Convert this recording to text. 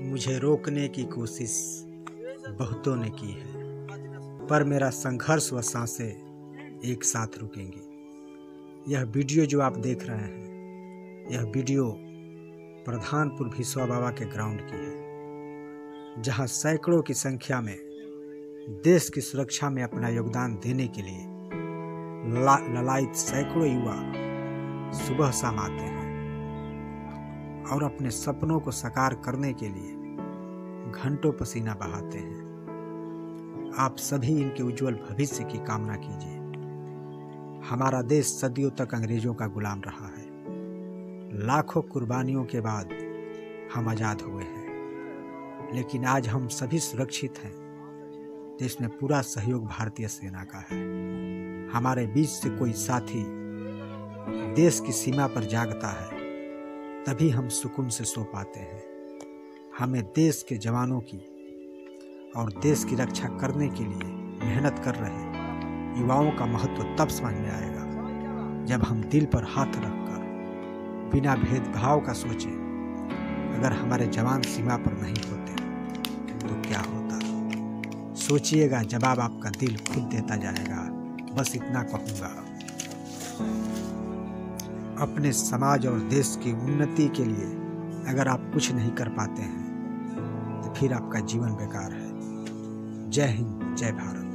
मुझे रोकने की कोशिश बहुतों ने की है, पर मेरा संघर्ष व सांसें एक साथ रुकेंगी। यह वीडियो जो आप देख रहे हैं, यह वीडियो प्रधानपुर भिसवा बाबा के ग्राउंड की है, जहां सैकड़ों की संख्या में देश की सुरक्षा में अपना योगदान देने के लिए ललायित सैकड़ों युवा सुबह शाम आते हैं और अपने सपनों को साकार करने के लिए घंटों पसीना बहाते हैं। आप सभी इनके उज्जवल भविष्य की कामना कीजिए। हमारा देश सदियों तक अंग्रेजों का गुलाम रहा है। लाखों कुर्बानियों के बाद हम आज़ाद हुए हैं, लेकिन आज हम सभी सुरक्षित हैं तो इसमें पूरा सहयोग भारतीय सेना का है। हमारे बीच से कोई साथी देश की सीमा पर जागता है, तभी हम सुकून से सो पाते हैं। हमें देश के जवानों की और देश की रक्षा करने के लिए मेहनत कर रहे युवाओं का महत्व तब समझ में आएगा जब हम दिल पर हाथ रखकर बिना भेदभाव का सोचें, अगर हमारे जवान सीमा पर नहीं होते तो क्या होता। सोचिएगा, जवाब आपका दिल खुद देता जाएगा। बस इतना कहूँगा, अपने समाज और देश की उन्नति के लिए अगर आप कुछ नहीं कर पाते हैं तो फिर आपका जीवन बेकार है। जय हिंद, जय भारत।